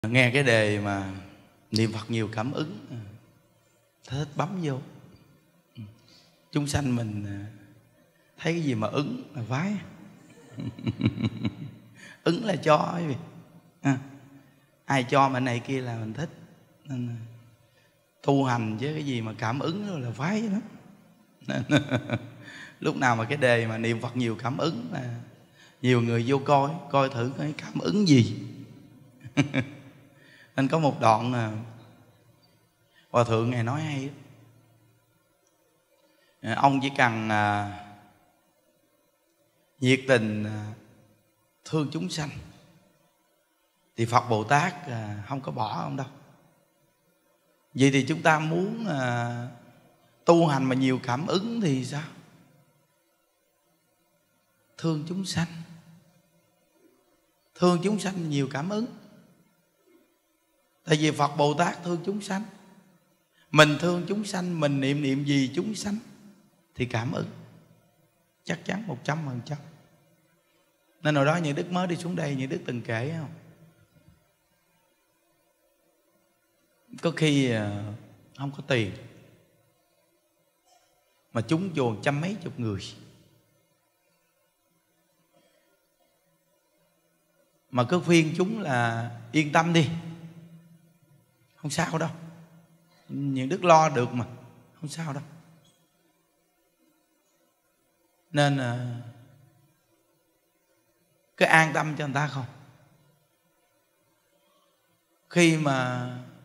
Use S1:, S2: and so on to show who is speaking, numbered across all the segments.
S1: Nghe cái đề mà niệm Phật nhiều cảm ứng, thích bấm vô. Chúng sanh mình thấy cái gì mà ứng là vái. Ứng là cho ấy vì ai cho mà này kia là mình thích. Nên tu hành với cái gì mà cảm ứng rồi là vái đó. Lúc nào mà cái đề mà niệm Phật nhiều cảm ứng là nhiều người vô coi thử cái cảm ứng gì. Nên có một đoạn Hòa Thượng Ngài nói hay đó. Ông chỉ cần nhiệt tình thương chúng sanh thì Phật Bồ Tát không có bỏ ông đâu. Vậy thì chúng ta muốn tu hành mà nhiều cảm ứng thì sao? Thương chúng sanh. Thương chúng sanh nhiều cảm ứng. Tại vì Phật Bồ Tát thương chúng sanh. Mình thương chúng sanh, mình niệm gì chúng sanh thì cảm ứng chắc chắn 100%. Nên hồi đó những Đức mới đi xuống đây, những Đức từng kể không? Có khi không có tiền mà chúng chùa trăm mấy chục người, mà cứ khuyên chúng là yên tâm đi, không sao đâu, những Đức lo được mà, không sao đâu. Nên cứ an tâm cho người ta không. Khi mà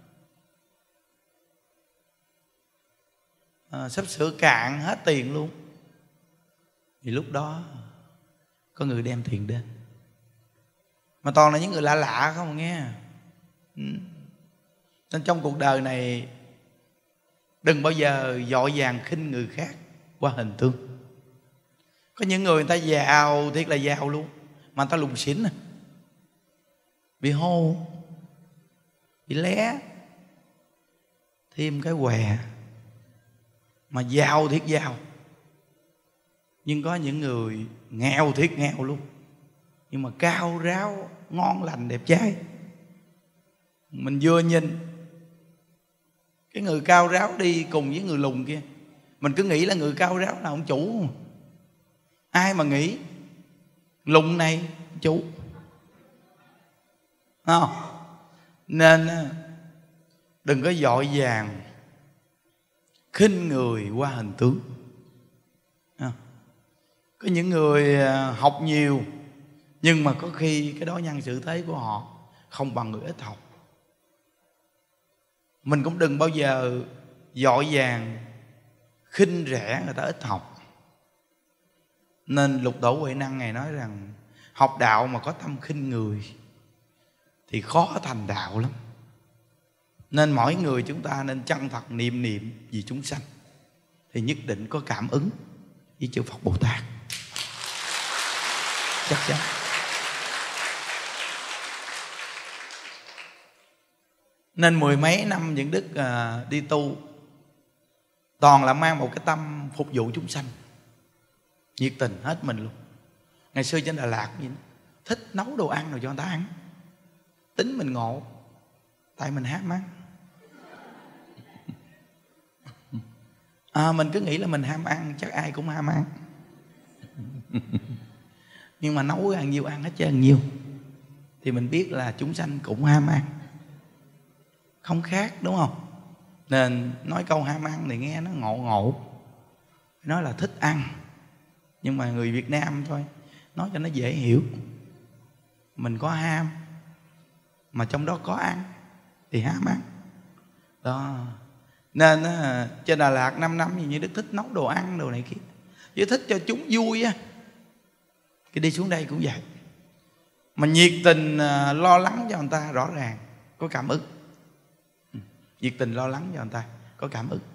S1: sắp sửa cạn hết tiền luôn thì lúc đó có người đem tiền đến, mà toàn là những người lạ lạ không nghe. Nên trong cuộc đời này đừng bao giờ vội vàng khinh người khác qua hình tướng. Có những người ta giàu, thiệt là giàu luôn, mà người ta lùng xỉn, bị hô, bị lé, thêm cái què, mà giàu thiệt giàu. Nhưng có những người nghèo thiệt nghèo luôn, nhưng mà cao ráo, ngon lành, đẹp trai. Mình vừa nhìn cái người cao ráo đi cùng với người lùn kia, mình cứ nghĩ là người cao ráo là ông chủ. Ai mà nghĩ lùn này chủ không? Nên đừng có vội vàng khinh người qua hình tướng. Có những người học nhiều nhưng mà có khi cái đó nhân xử thế của họ không bằng người ít học. Mình cũng đừng bao giờ vội vàng khinh rẻ người ta ít học. Nên Lục Tổ Huệ Năng Ngài nói rằng học đạo mà có tâm khinh người thì khó thành đạo lắm. Nên mỗi người chúng ta nên chân thật niệm vì chúng sanh thì nhất định có cảm ứng với chư Phật Bồ Tát, chắc chắn. Nên mười mấy năm những Đức đi tu toàn là mang một cái tâm phục vụ chúng sanh, nhiệt tình hết mình luôn. Ngày xưa trên Đà Lạt gì đó, thích nấu đồ ăn rồi cho người ta ăn. Tính mình ngộ, tại mình ham ăn. Mình cứ nghĩ là mình ham ăn, chắc ai cũng ham ăn. Nhưng mà nấu ăn nhiêu ăn hết trơn nhiêu, thì mình biết là chúng sanh cũng ham ăn, không khác, đúng không? Nên nói câu ham ăn thì nghe nó ngộ, nói là thích ăn. Nhưng mà người Việt Nam thôi, nói cho nó dễ hiểu. Mình có ham, mà trong đó có ăn thì ham ăn đó. Nên trên Đà Lạt 5 năm như Đức thích nấu đồ ăn đồ này kia, chứ thích cho chúng vui á. Cái đi xuống đây cũng vậy, mà nhiệt tình lo lắng cho người ta, rõ ràng có cảm ứng. Nhiệt tình lo lắng cho người ta có cảm ứng.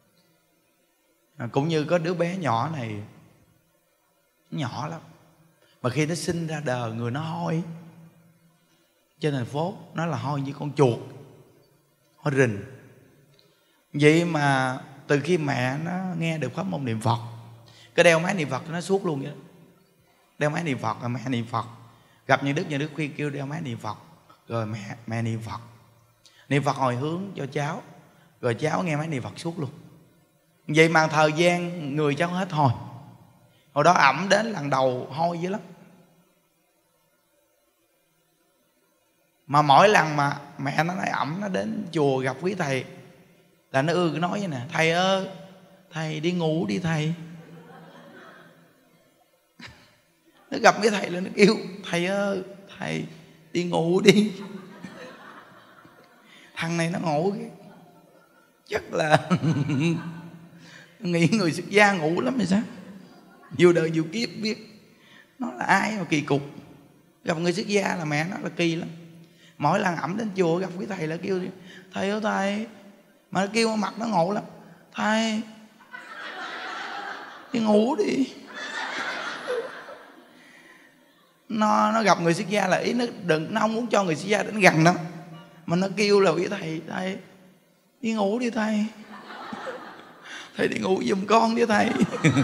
S1: Cũng như có đứa bé nhỏ này, nhỏ lắm, mà khi nó sinh ra đời người nó hôi. Trên thành phố nó là hôi như con chuột, hôi rình. Vậy mà từ khi mẹ nó nghe được pháp môn niệm Phật, cái đeo máy niệm Phật nó suốt luôn vậy. Đeo máy niệm Phật là mẹ niệm Phật. Gặp những Đức khuyên kêu đeo máy niệm Phật, Rồi mẹ niệm Phật. Niệm Phật hồi hướng cho cháu. Rồi cháu nghe máy niệm Phật suốt luôn. Vậy mà thời gian người cháu hết hôi. Hồi đó ẩm đến lần đầu hôi dữ lắm. Mà mỗi lần mà mẹ nó nói ẩm, nó đến chùa gặp quý thầy là nó nói vậy nè: thầy ơi, thầy đi ngủ đi thầy. Nó gặp cái thầy là nó kêu: thầy ơi, thầy đi ngủ đi. Thằng này nó ngủ chắc là nghĩ người xuất gia ngủ lắm hay sao. Nhiều đời nhiều kiếp biết nó là ai mà kỳ cục. Gặp người xuất gia là mẹ nó là kỳ lắm. Mỗi lần ẩm đến chùa gặp quý thầy là kêu: thầy ơi thầy. Mà nó kêu mặt nó ngộ lắm: thầy đi ngủ đi. Nó gặp người xuất gia là ý nó không muốn cho người xuất gia đến gần nó. Mà nó kêu là quý thầy: thầy đi ngủ đi thầy. Thầy đi ngủ giùm con đi thầy.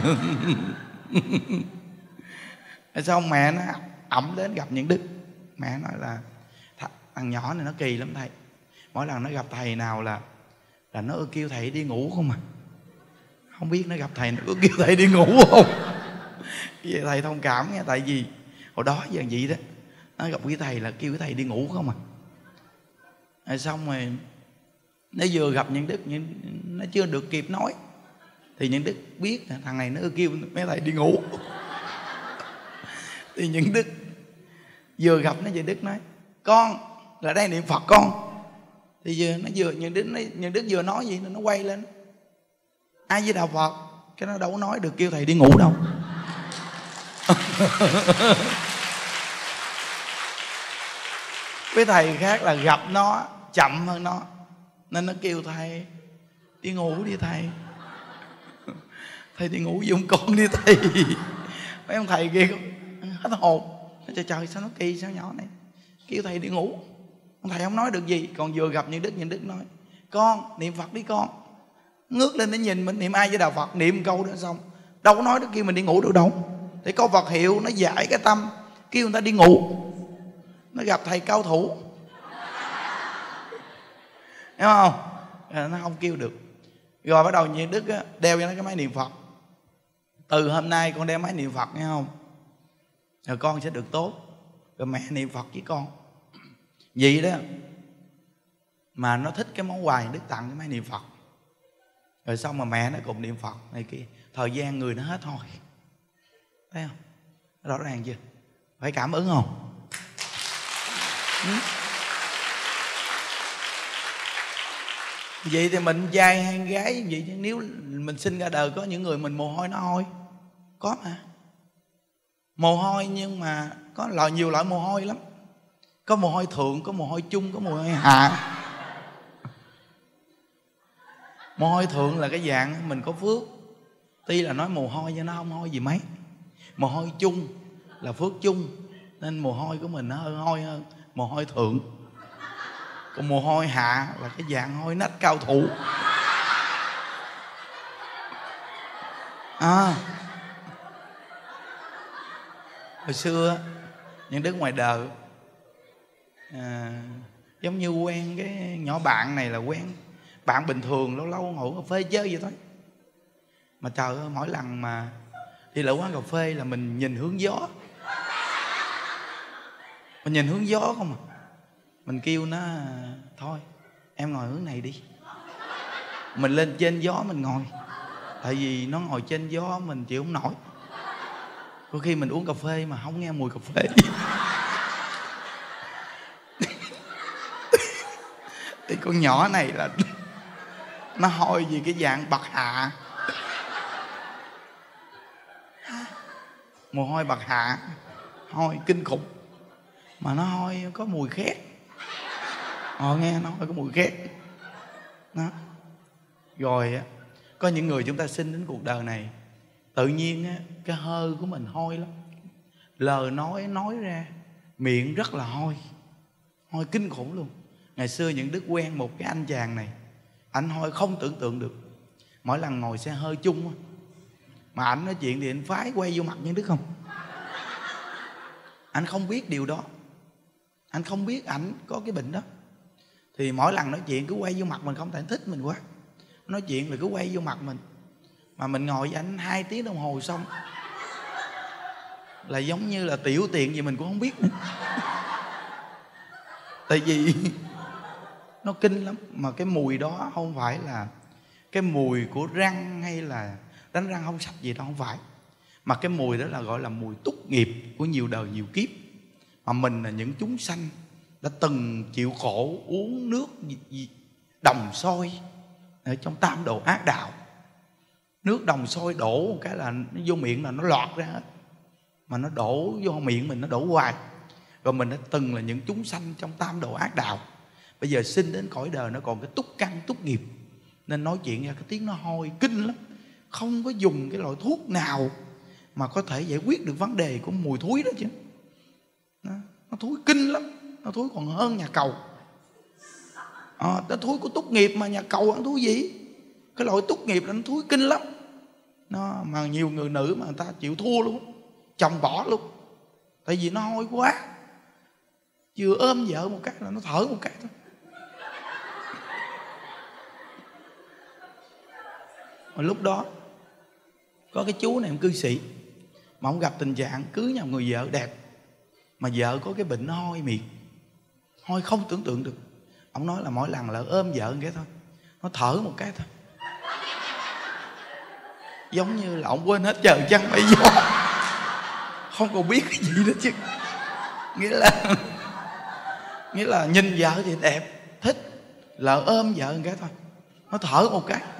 S1: Xong mẹ nó ẩm đến gặp những đức. Mẹ nói là thằng nhỏ này nó kỳ lắm thầy. Mỗi lần nó gặp thầy nào là nó kêu thầy đi ngủ không à. Không biết nó gặp thầy nó có kêu thầy đi ngủ không. Vậy thầy thông cảm nghe. Tại vì hồi đó giờ vậy đó, nó gặp quý thầy là kêu quý thầy đi ngủ không à. Xong rồi nó vừa gặp những đức, nhưng nó chưa được kịp nói thì những đức biết là thằng này nó kêu mấy thầy đi ngủ. Thì những đức vừa gặp nó, Đức nói: con là đây niệm Phật con. Thì những đức vừa nói gì nó quay lên: ai với đạo Phật. Cái nó đâu có nói được kêu thầy đi ngủ đâu. Với thầy khác là gặp nó chậm hơn nó, nên nó kêu thầy đi ngủ đi thầy. Thầy đi ngủ giùm con đi thầy. Mấy ông thầy kia hết hồn. Trời sao nó kỳ, sao nhỏ này kêu thầy đi ngủ. Ông thầy không nói được gì. Còn vừa gặp những đức nói: con niệm Phật đi con. Ngước lên để nhìn mình niệm ai với đạo Phật. Niệm câu đó xong đâu có nói được kêu mình đi ngủ được đâu. Thì câu Phật hiệu nó giải cái tâm, kêu người ta đi ngủ. Nó gặp thầy cao thủ, hiểu không? Nó không kêu được. Rồi bắt đầu những đức đeo cho nó cái máy niệm Phật. Từ hôm nay con đeo máy niệm Phật nghe không? Rồi con sẽ được tốt. Rồi mẹ niệm Phật với con. Vậy đó mà nó thích cái món quà đức tặng cái máy niệm Phật. Rồi xong mà mẹ nó cùng niệm Phật này kia. Thời gian người nó hết thôi. Thấy không? Rõ ràng chưa? Phải cảm ứng không? Vậy thì mình trai hay gái vậy chứ. Nếu mình sinh ra đời có những người mình mồ hôi nó hôi. Có mà. Mồ hôi nhưng mà có nhiều loại mồ hôi lắm. Có mồ hôi thượng, có mồ hôi chung, có mồ hôi hạ. Mồ hôi thượng là cái dạng mình có phước. Tuy là nói mồ hôi nhưng nó không hôi gì mấy. Mồ hôi chung là phước chung, nên mồ hôi của mình nó hơi hôi hơn mồ hôi thượng. Còn mồ hôi hạ là cái dạng hôi nách cao thủ. Hồi xưa những đứa ngoài đời giống như quen cái nhỏ bạn này là quen bạn bình thường, lâu lâu ngồi cà phê chơi vậy thôi. Mà trời ơi, mỗi lần mà đi lại quán cà phê là mình nhìn hướng gió. Mình nhìn hướng gió không à. Mình kêu nó thôi em ngồi hướng này đi. Mình lên trên gió mình ngồi. Tại vì nó ngồi trên gió mình chịu không nổi. Có khi mình uống cà phê mà không nghe mùi cà phê. Thì con nhỏ này là nó hôi vì cái dạng bạc hà. Mồ hôi bạc hà, hôi kinh khủng. Mà nó hôi có mùi khét. Nghe nó hôi có mùi khét đó. Rồi có những người chúng ta sinh đến cuộc đời này tự nhiên cái hơi của mình hôi lắm. Lời nói ra miệng rất là hôi. Hôi kinh khủng luôn. Ngày xưa những đức quen một cái anh chàng này, anh hôi không tưởng tượng được. Mỗi lần ngồi xe hơi chung mà ảnh nói chuyện thì anh phái quay vô mặt những đức không. Anh không biết điều đó. Anh không biết ảnh có cái bệnh đó. Thì mỗi lần nói chuyện cứ quay vô mặt mình, không thể thích mình quá. Nói chuyện là cứ quay vô mặt mình. Mà mình ngồi với ảnh 2 tiếng đồng hồ xong là giống như là tiểu tiện gì mình cũng không biết nữa. Tại vì nó kinh lắm. Mà cái mùi đó không phải là cái mùi của răng hay là đánh răng không sạch gì đâu, không phải. Mà cái mùi đó là gọi là mùi túc nghiệp của nhiều đời nhiều kiếp. Mà mình là những chúng sanh đã từng chịu khổ uống nước đồng sôi ở trong tam đồ ác đạo. Nước đồng sôi đổ một cái là nó vô miệng là nó lọt ra hết. Mà nó đổ vô miệng mình, nó đổ hoài. Rồi mình đã từng là những chúng sanh trong tam đồ ác đạo. Bây giờ sinh đến cõi đời nó còn cái túc căn túc nghiệp, nên nói chuyện ra cái tiếng nó hôi kinh lắm. Không có dùng cái loại thuốc nào mà có thể giải quyết được vấn đề của mùi thúi đó chứ. Nó thúi kinh lắm. Nó thúi còn hơn nhà cầu. Nó thúi của túc nghiệp mà nhà cầu ăn thúi gì. Cái loại túc nghiệp là nó thúi kinh lắm. Mà nhiều người nữ mà người ta chịu thua luôn, chồng bỏ luôn. Tại vì nó hôi quá. Vừa ôm vợ một cái là nó thở một cái thôi. Mà lúc đó có cái chú này, ông cư sĩ, mà ông gặp tình trạng cưới nhà người vợ đẹp mà vợ có cái bệnh nó hôi miệng, hôi không tưởng tượng được. Ông nói là mỗi lần là ôm vợ một cái thôi, nó thở một cái thôi, giống như là ông quên hết trời trăng mây gió, không còn biết cái gì nữa chứ. Nghĩa là nhìn vợ thì đẹp, thích, là ôm vợ một cái thôi, nó thở một cái.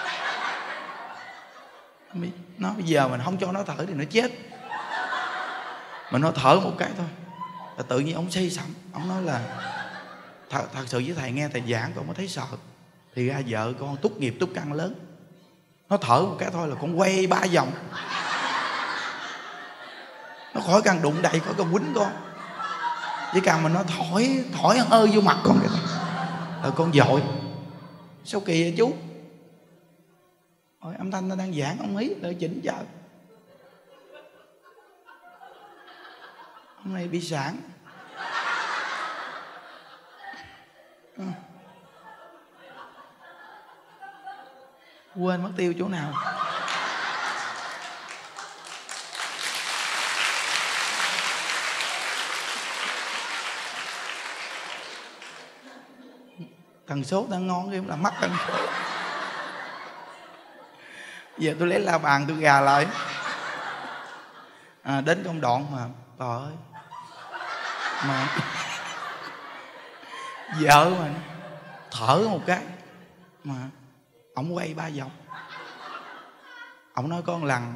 S1: Nó bây giờ mình không cho nó thở thì nó chết. Mà nó thở một cái thôi là tự nhiên ông say sẩm. Ông nói là thật sự với thầy, nghe thầy giảng con mới thấy sợ. Thì ra vợ con túc nghiệp túc căn lớn. Nó thở một cái thôi là con quay 3 vòng. Nó khỏi cần đụng đậy, khỏi cần quýnh con. Chỉ cần mà nó thổi hơi vô mặt con vậy thôi là con dội. Sao kỳ vậy chú? Ôi, âm thanh nó đang giảng, ông ý đợi chỉnh vợ. Hôm nay bị sản. Quên mất tiêu chỗ nào. Tần số đang ngon cái là mắc tần số. Giờ tôi lấy la bàn tôi gà lại. Đến công đoạn mà trời ơi, mà vợ mà thở một cái mà ổng quay 3 vòng. Ổng nói con lần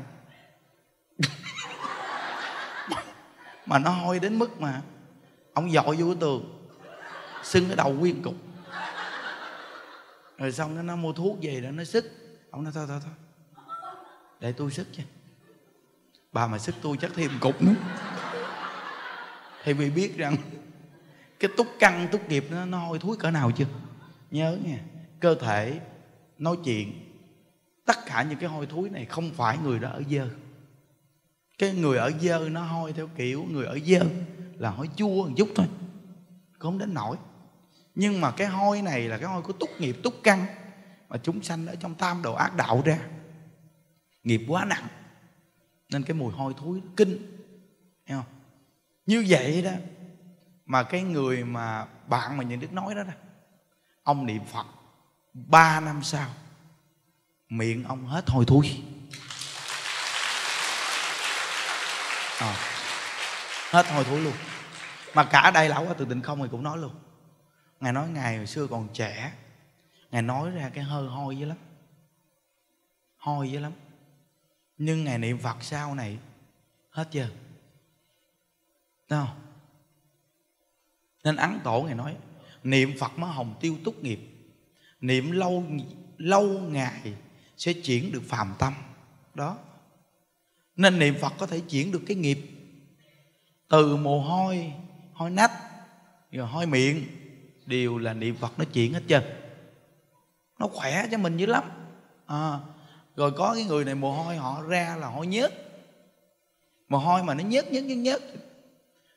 S1: mà nó hôi đến mức mà ổng dội vô cái tường, sưng cái đầu nguyên cục. Rồi xong nó mua thuốc về rồi nó sức. Ổng nói thôi để tôi sức chứ. Bà mà sức tôi chắc thêm cục nữa. Thì vì biết rằng cái túc căn túc nghiệp nó hôi thối cỡ nào chưa. Nhớ nha, cơ thể nói chuyện, tất cả những cái hôi thối này không phải người đó ở dơ. Cái người ở dơ nó hôi theo kiểu người ở dơ là hôi chua một chút thôi, không đến nổi. Nhưng mà cái hôi này là cái hôi của túc nghiệp túc căn mà chúng sanh ở trong tam đồ ác đạo ra. Nghiệp quá nặng nên cái mùi hôi thối kinh, hiểu không? Như vậy đó mà cái người mà bạn mà Nhuận Đức nói đó, ông niệm Phật 3 năm sau miệng ông hết hôi thối. Hết hôi thối luôn. Mà cả Đại Lão Hòa Thượng Tịnh Không thì cũng nói luôn. Ngài nói Ngài hồi xưa còn trẻ, Ngài nói ra cái hơi hôi dữ lắm, hôi dữ lắm. Nhưng Ngài niệm Phật sau này hết chưa? Thấy không? Nên Ấn Tổ Ngài nói niệm Phật mới hồng tiêu túc nghiệp. Niệm lâu ngày sẽ chuyển được phàm tâm. Đó. Nên niệm Phật có thể chuyển được cái nghiệp. Từ mồ hôi, hôi nách, rồi hôi miệng, đều là niệm Phật nó chuyển hết trơn. Nó khỏe cho mình dữ lắm. Rồi có cái người này mồ hôi họ ra là hôi nhớt. Mồ hôi mà nó nhớt.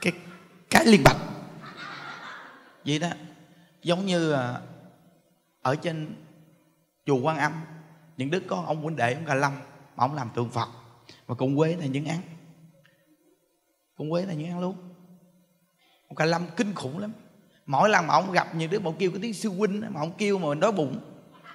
S1: cái liên bạch vậy đó. Giống như ở trên chùa Quan Âm, những đứa con ông huynh đệ ông Cà Lâm mà ông làm tượng Phật, mà con Quế là những án, con Quế là những án luôn. Ông Cà Lâm kinh khủng lắm. Mỗi lần mà ông gặp những đứa mà ông kêu cái tiếng sư huynh, mà ông kêu mà mình đói bụng,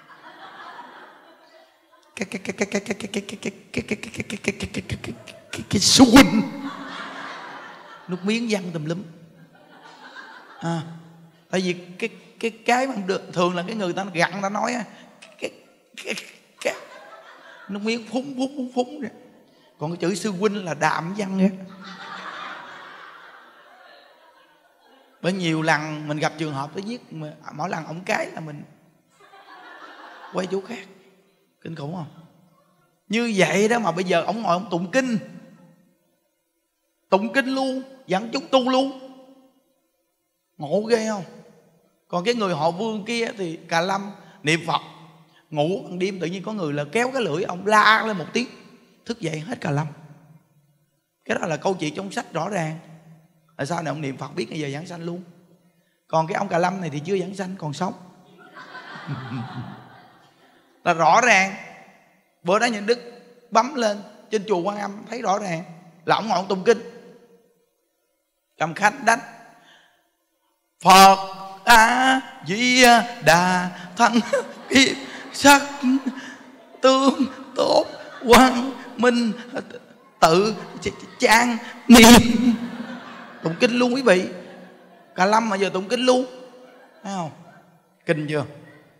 S1: cái sư huynh, nước miếng văng tùm lum. Tại vì cái mà được thường là cái người ta gặn, ta nói cái nước miếng phúng rồi. Còn cái chữ sư huynh là đạm văng á. Bởi nhiều lần mình gặp trường hợp nó viết mà mỗi lần ông cái là mình quay chỗ khác. Kinh khủng không? Như vậy đó mà bây giờ ông ngồi ông tụng kinh luôn, dẫn chúng tu luôn, ngộ ghê không? Còn cái người họ Vương kia thì Cà Lâm niệm Phật, ngủ ban đêm tự nhiên có người là kéo cái lưỡi ông la lên một tiếng, thức dậy hết Cà Lâm. Cái đó là câu chuyện trong sách rõ ràng. Tại sao này ông niệm Phật biết bây giờ giảng sanh luôn. Còn cái ông Cà Lâm này thì chưa giảng sanh, còn sống. Là rõ ràng. Bữa đó những Đức bấm lên trên chùa Quan Âm thấy rõ ràng là ông ngồi ông tụng kinh, cầm khánh đánh Phật A Di Đà Thanh Kiếp Sắc Tương Tốt Quang Minh Tự Trang Nghiêm, tụng kinh luôn quý vị. Cà Lâm mà giờ tụng kinh luôn, thấy không? Kinh chưa?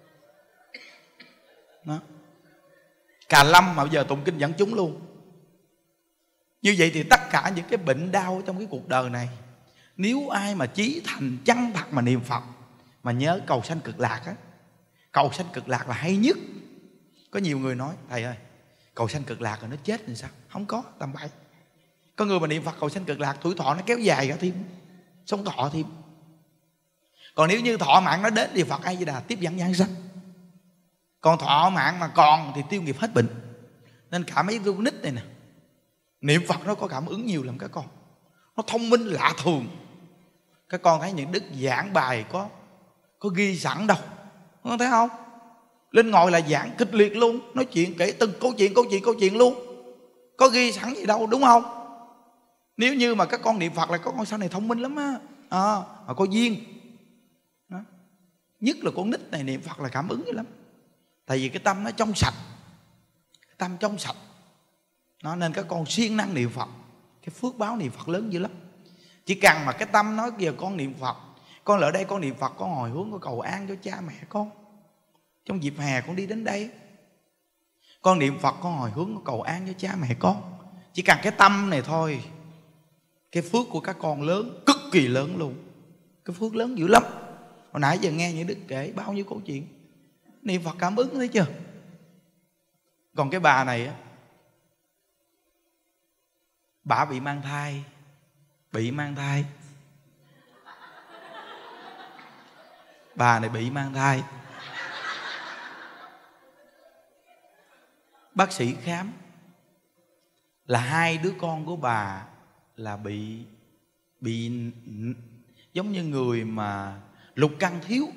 S1: Đó. Cà Lâm mà bây giờ tụng kinh dẫn chúng luôn. Như vậy thì tất cả những cái bệnh đau trong cái cuộc đời này, nếu ai mà chí thành chân thật mà niệm Phật, mà nhớ cầu sanh cực lạc á, cầu sanh cực lạc là hay nhất. Có nhiều người nói thầy ơi, cầu sanh cực lạc rồi nó chết thì sao? Không có, tầm bậy. Có người mà niệm Phật cầu sanh cực lạc, tuổi thọ nó kéo dài cả thêm, sống thọ thêm. Còn nếu như thọ mạng nó đến thì Phật A Di Đà tiếp dẫn giảng sanh. Còn thọ mạng mà còn thì tiêu nghiệp hết bệnh. Nên cả mấy con nít này nè, niệm Phật nó có cảm ứng nhiều lắm các con. Nó thông minh lạ thường. Các con thấy những đức giảng bài có ghi sẵn đâu, con thấy không? Lên ngồi là giảng kịch liệt luôn, nói chuyện kể từng câu chuyện luôn, có ghi sẵn gì đâu, đúng không? Nếu như mà các con niệm Phật là các con sau này thông minh lắm á, mà có duyên đó. Nhất là con nít này niệm Phật là cảm ứng dữ lắm. Tại vì cái tâm nó trong sạch, tâm trong sạch nó, nên các con siêng năng niệm Phật, cái phước báo niệm Phật lớn dữ lắm. Chỉ cần mà cái tâm nói giờ con niệm Phật, con ở đây con niệm Phật, con hồi hướng, con cầu an cho cha mẹ con. Trong dịp hè con đi đến đây, con niệm Phật, con hồi hướng, con cầu an cho cha mẹ con. Chỉ cần cái tâm này thôi, cái phước của các con lớn, cực kỳ lớn luôn. Cái phước lớn dữ lắm. Hồi nãy giờ nghe những đức kể bao nhiêu câu chuyện niệm Phật cảm ứng, thấy chưa? Còn cái bà này á, bà bị mang thai. Bà này bị mang thai. Bác sĩ khám là 2 đứa con của bà là bị giống như người mà lục căn thiếu.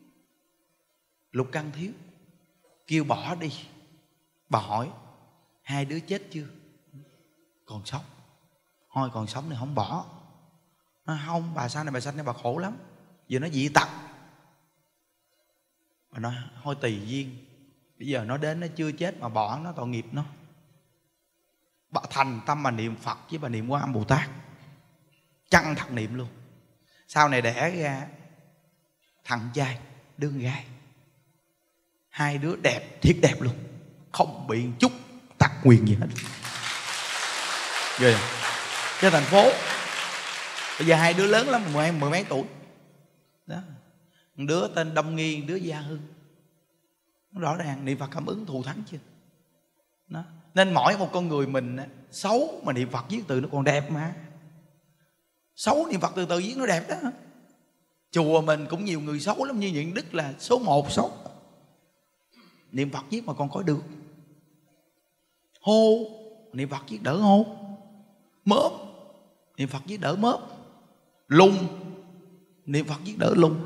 S1: Kêu bỏ đi. Bà hỏi 2 đứa chết chưa? Còn sống. Thôi còn sống thì không bỏ. Nó không, bà sau này bà sanh này bà khổ lắm, giờ nó dị tật. Bà nói thôi tùy duyên, bây giờ nó đến nó chưa chết mà bỏ nó, tội nghiệp nó. Bà thành tâm mà niệm Phật với bà niệm Quan Âm Bồ Tát, chân thật niệm luôn. Sau này đẻ ra thằng trai đứa con gái, 2 đứa đẹp, thiệt đẹp luôn, không bị chút tật nguyền gì hết. Ghê. Cái thành phố bây giờ 2 đứa lớn lắm, mười mấy tuổi đó. Một đứa tên Đông Nghi, đứa Gia Hưng. Rõ ràng niệm Phật cảm ứng thù thắng chưa đó. Nên mỗi một con người mình xấu mà niệm Phật viết từ nó còn đẹp mà. Xấu niệm Phật từ từ viết nó đẹp đó. Chùa mình cũng nhiều người xấu lắm, như những đức là số 1 xấu, niệm Phật viết mà còn có được. Hô niệm Phật viết đỡ hô. Mớp niệm Phật viết đỡ mớp. Lung, niệm Phật giết đỡ lung.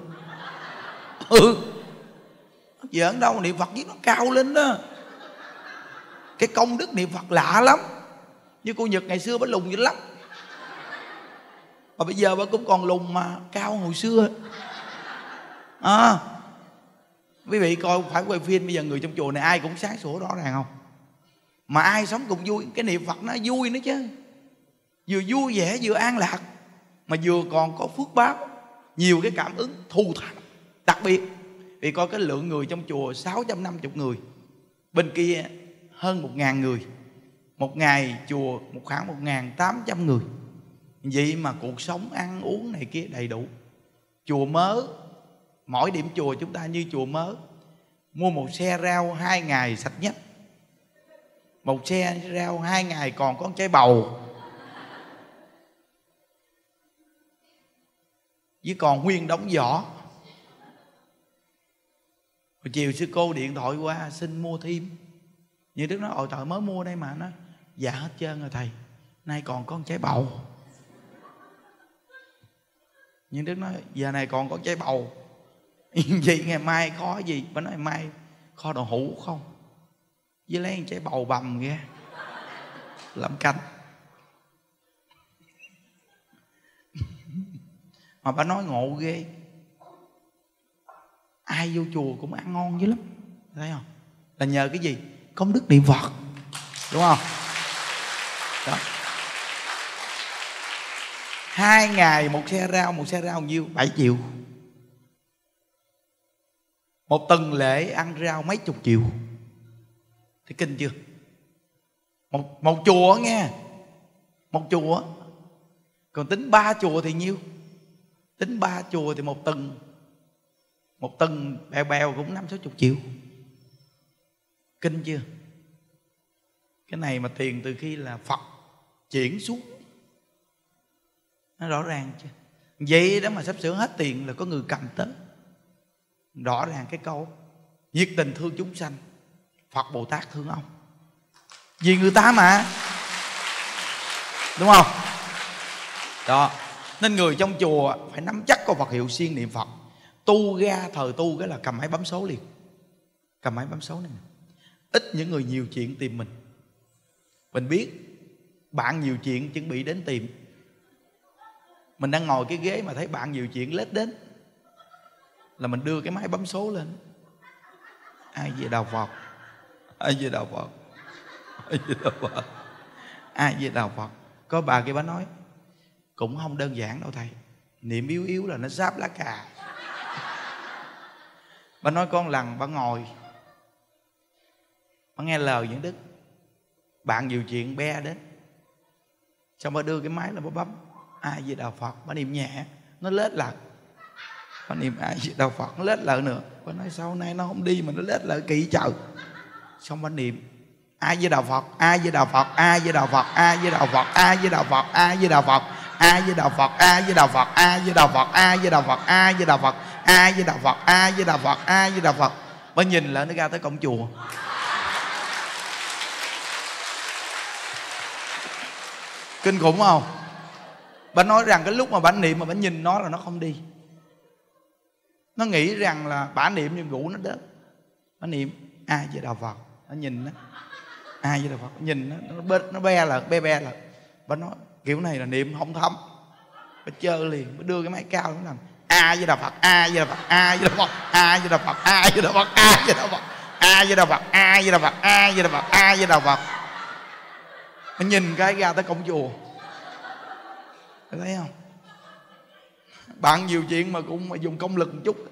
S1: Giỡn đâu, niệm Phật giết nó cao lên đó. Cái công đức niệm Phật lạ lắm. Như cô Nhật ngày xưa bà lùng dữ lắm, mà bây giờ bà cũng còn lùng mà cao hồi xưa. Quý vị coi phải quay phim, bây giờ người trong chùa này ai cũng sáng sủa rõ ràng không? Mà ai sống cũng vui. Cái niệm Phật nó vui nữa chứ, vừa vui vẻ vừa an lạc, mà vừa còn có phước báo, nhiều cái cảm ứng thù thắng. Đặc biệt vì coi cái lượng người trong chùa 650 người, bên kia hơn 1.000 người. Một ngày chùa khoảng 1.800 người. Vậy mà cuộc sống ăn uống này kia đầy đủ. Chùa Mớ, mỗi điểm chùa chúng ta như chùa Mớ, mua một xe rau 2 ngày sạch nhất. Một xe rau 2 ngày còn có trái bầu, với còn nguyên đống vỏ. Hồi chiều sư cô điện thoại qua xin mua thêm. Như Đức nói ôi trời mới mua đây mà. Nó dạ hết trơn rồi thầy, nay còn có trái bầu. Nhưng Đức nói giờ này còn có trái bầu vậy ngày mai khó gì? Bà nói mai kho đậu hũ không, với lấy trái bầu bằm ra làm canh. Mà bà nói ngộ ghê, ai vô chùa cũng ăn ngon dữ lắm, thấy không? Là nhờ cái gì? Công đức niệm Phật, đúng không? Đó. 2 ngày một xe rau nhiêu? 7 triệu. Một tuần lễ ăn rau mấy chục triệu. Thấy kinh chưa? Một chùa nghe, một chùa. Còn tính 3 chùa thì nhiêu? Tính 3 chùa thì một tuần bèo cũng 50-60 triệu. Kinh chưa? Cái này mà tiền từ khi là Phật chuyển xuống, nó rõ ràng chưa? Vậy đó mà sắp sửa hết tiền là có người cầm tới. Rõ ràng cái câu nhiệt tình thương chúng sanh, Phật Bồ Tát thương ông, vì người ta mà, đúng không? Đó. Nên người trong chùa phải nắm chắc câu Phật hiệu siêng niệm Phật. Tu ra thời tu cái là cầm máy bấm số liền. Cầm máy bấm số này. Ít những người nhiều chuyện tìm mình. Mình biết bạn nhiều chuyện chuẩn bị đến tìm. Mình đang ngồi cái ghế mà thấy bạn nhiều chuyện lết đến, là mình đưa cái máy bấm số lên. Ai về đạo Phật, ai về đạo Phật, ai về đạo Phật, ai về đạo Phật. Có bà kia bà nói cũng không đơn giản đâu thầy, niệm yếu yếu là nó sáp lá cà. Bà nói con lần bà ngồi, bà nghe lời những đức, bạn nhiều chuyện be đến, xong bà đưa cái máy là bà bấm ai về đạo Phật, bà niệm nhẹ, nó lết lại. Bà niệm ai về đạo Phật, nó lết lại nữa. Bà nói sau nay nó không đi mà nó lết lại kỳ trời. Xong bà niệm ai về đạo Phật, ai về đạo Phật, ai về đạo Phật, ai về đạo Phật, ai về đạo Phật, ai về đạo Phật, ai về đạo Phật, ai về đạo Phật, ai về đạo Phật, ai về đạo Phật, ai về đạo Phật, ai về đạo Phật, ai về đạo Phật, ai về đạo Phật. Bà nhìn lại nó ra tới cổng chùa. Kinh khủng không? Bà nói rằng cái lúc mà bà niệm mà bà nhìn nó là nó không đi. Nó nghĩ rằng là bà niệm nhưng ngủ nó đến. Bà niệm ai về đạo Phật, nó nhìn nó ai về đạo Phật, nhìn nó be lại. Bà nói kiểu này là niệm không thấm. Bà chơi liền, bà đưa cái máy cao nó làm ai về đạo Phật, ai về đạo Phật, ai về đạo Phật, ai về đạo Phật, ai về đạo Phật, ai về đạo Phật, ai về đạo Phật, ai về đạo Phật, ai về đạo Phật, ai về đạo Phật. Bà nhìn cái ra tới cổng chùa. Thấy không? Bạn nhiều chuyện mà cũng mà dùng công lực một chút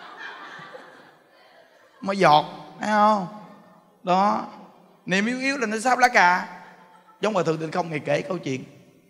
S1: mới giọt, thấy không? Đó. Niệm yếu yếu là nó sáp lá cà. Giống Hòa Thượng Tịnh Không ngày kể câu chuyện